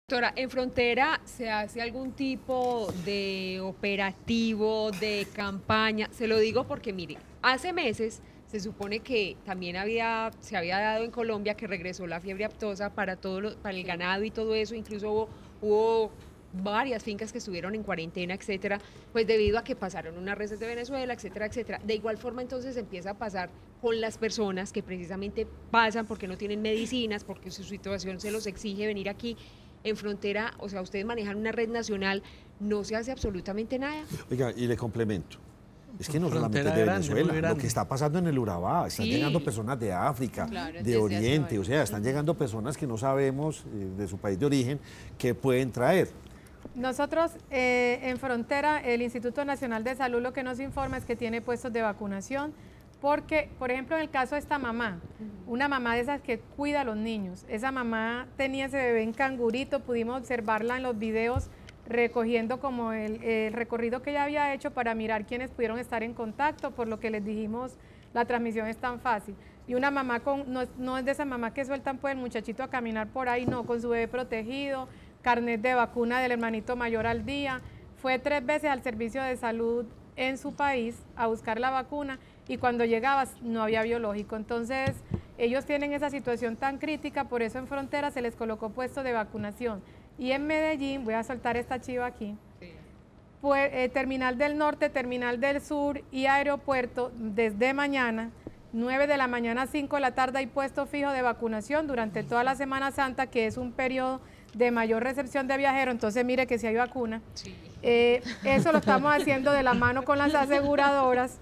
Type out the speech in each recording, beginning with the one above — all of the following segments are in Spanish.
Doctora, ¿en Frontera se hace algún tipo de operativo, de campaña? Se lo digo porque, mire, hace meses se supone que también se había dado en Colombia que regresó la fiebre aftosa para para el ganado y todo eso, incluso hubo varias fincas que estuvieron en cuarentena, etcétera, pues debido a que pasaron unas reses de Venezuela, etcétera, etcétera. De igual forma, entonces empieza a pasar con las personas que precisamente pasan porque no tienen medicinas, porque su situación se los exige venir aquí. En Frontera, o sea, ustedes manejan una red nacional, no se hace absolutamente nada. Oiga, y le complemento. Es que no Frontera solamente de grande, Venezuela, muy lo que grande. está pasando en el Urabá, están Sí. llegando personas de África, Claro, de desde Oriente, hace o sea, están llegando personas que no sabemos de su país de origen que pueden traer. Nosotros en Frontera, el Instituto Nacional de Salud lo que nos informa es que tiene puestos de vacunación, porque, por ejemplo, en el caso de esta mamá, una mamá de esas que cuida a los niños, esa mamá tenía ese bebé en cangurito, pudimos observarla en los videos recogiendo como el recorrido que ella había hecho para mirar quiénes pudieron estar en contacto, por lo que les dijimos, la transmisión es tan fácil. Y una mamá no es de esa mamá que sueltan pues el muchachito a caminar por ahí, no, con su bebé protegido, carnet de vacuna del hermanito mayor al día, fue 3 veces al servicio de salud en su país a buscar la vacuna y cuando llegaba no había biológico. Entonces ellos tienen esa situación tan crítica, por eso en Frontera se les colocó puesto de vacunación. Y en Medellín, voy a soltar esta chiva aquí, pues, Terminal del Norte, Terminal del Sur y Aeropuerto, desde mañana, 9 de la mañana a 5 de la tarde hay puesto fijo de vacunación durante toda la Semana Santa, que es un periodo de mayor recepción de viajeros, entonces mire que si hay vacuna. Sí. Eso lo estamos haciendo de la mano con las aseguradoras.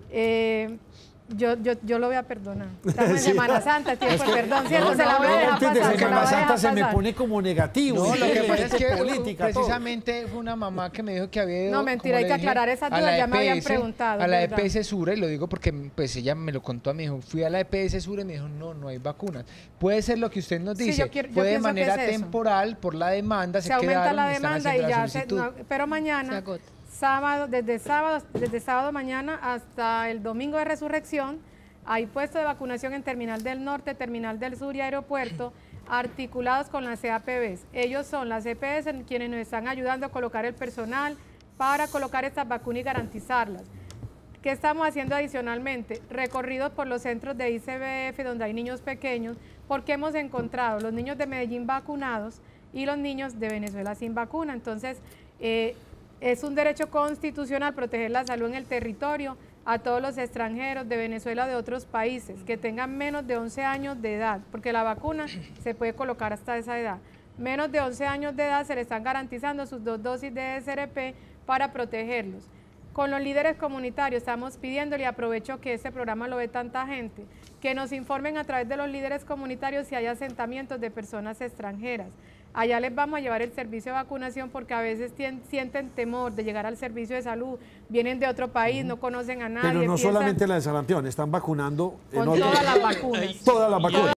Yo lo voy a perdonar. Estamos en Sí. Semana Santa, tiempo, perdón, ¿cierto? No, se la voy a dejar antes de pasar. se la Semana voy a Santa dejar se me pasar. pone como negativo. No, lo que pasa es que política, todo. precisamente fue una mamá que me dijo que había ido, No, mentira, como hay le que dije, aclarar esas a dudas, la ya me habían EPS, preguntado, a la ¿verdad? EPS Sura, y lo digo porque pues ella me lo contó, me dijo, fui a la EPS Sura y me dijo, no hay vacunas. Puede ser lo que usted nos Sí, dice, yo fue de pienso que manera es eso. temporal, por la demanda, Se aumenta quedaron la y están demanda y haciendo la ya solicitud. pero Se mañana, agota. desde sábado mañana hasta el domingo de resurrección, hay puestos de vacunación en Terminal del Norte, Terminal del Sur y Aeropuerto, articulados con las CAPBs. Ellos son las EPS quienes nos están ayudando a colocar el personal para colocar estas vacunas y garantizarlas. ¿Qué estamos haciendo adicionalmente? Recorridos por los centros de ICBF donde hay niños pequeños, porque hemos encontrado los niños de Medellín vacunados y los niños de Venezuela sin vacuna. Entonces, es un derecho constitucional proteger la salud en el territorio a todos los extranjeros de Venezuela o de otros países que tengan menos de 11 años de edad, porque la vacuna se puede colocar hasta esa edad. Menos de 11 años de edad se le están garantizando sus 2 dosis de SRP para protegerlos. Con los líderes comunitarios estamos pidiéndole, y aprovecho que este programa lo ve tanta gente, que nos informen a través de los líderes comunitarios si hay asentamientos de personas extranjeras. Allá les vamos a llevar el servicio de vacunación porque a veces sienten temor de llegar al servicio de salud, vienen de otro país, no conocen a nadie. Pero no piensan solamente la de sarampión, están vacunando con todas las vacunas. todas las vacunas.